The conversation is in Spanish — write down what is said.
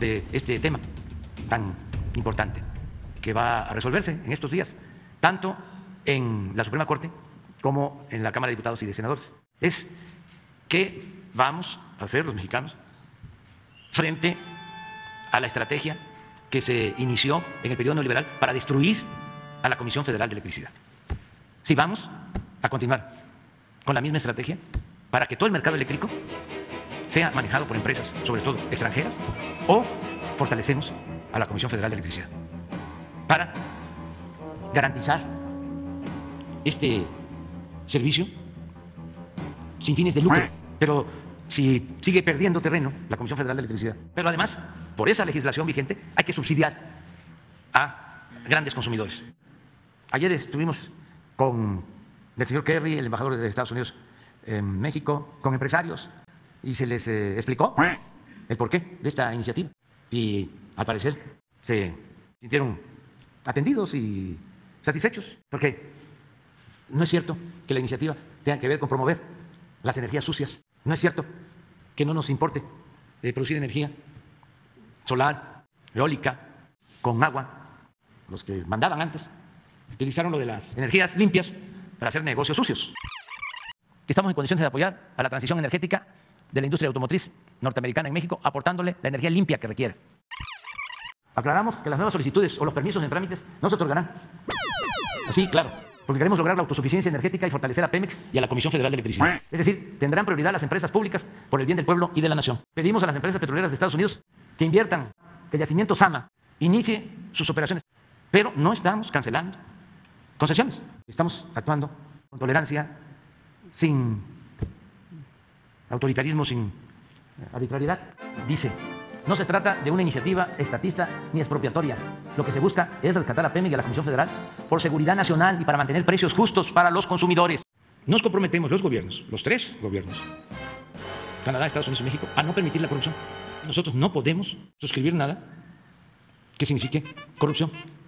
de este tema tan importante que va a resolverse en estos días, tanto en la Suprema Corte como en la Cámara de Diputados y de Senadores. Es qué vamos a hacer los mexicanos frente a la estrategia que se inició en el periodo neoliberal para destruir a la Comisión Federal de Electricidad. Si vamos a continuar con la misma estrategia para que todo el mercado eléctrico sea manejado por empresas, sobre todo extranjeras, o fortalecemos a la Comisión Federal de Electricidad para garantizar este servicio sin fines de lucro. Pero si sigue perdiendo terreno la Comisión Federal de Electricidad, pero además, por esa legislación vigente, hay que subsidiar a grandes consumidores. Ayer estuvimos con el señor Kerry, el embajador de Estados Unidos en México, con empresarios, y se les explicó el porqué de esta iniciativa. Y al parecer se sintieron atendidos y satisfechos, porque no es cierto que la iniciativa tenga que ver con promover las energías sucias. No es cierto que no nos importe producir energía solar, eólica, con agua. Los que mandaban antes utilizaron lo de las energías limpias para hacer negocios sucios. Estamos en condiciones de apoyar a la transición energética de la industria automotriz norteamericana en México, aportándole la energía limpia que requiere. Aclaramos que las nuevas solicitudes o los permisos en trámites no se otorgarán. Sí, claro, porque queremos lograr la autosuficiencia energética y fortalecer a Pemex y a la Comisión Federal de Electricidad. Es decir, tendrán prioridad las empresas públicas por el bien del pueblo y de la nación. Pedimos a las empresas petroleras de Estados Unidos que inviertan, que el yacimiento Zama inicie sus operaciones, pero no estamos cancelando concesiones. Estamos actuando con tolerancia, sin autoritarismo, sin arbitrariedad. Dice, no se trata de una iniciativa estatista ni expropiatoria. Lo que se busca es rescatar a Pemex y a la Comisión Federal por seguridad nacional y para mantener precios justos para los consumidores. Nos comprometemos los gobiernos, los tres gobiernos, Canadá, Estados Unidos y México, a no permitir la corrupción. Nosotros no podemos suscribir nada que signifique corrupción.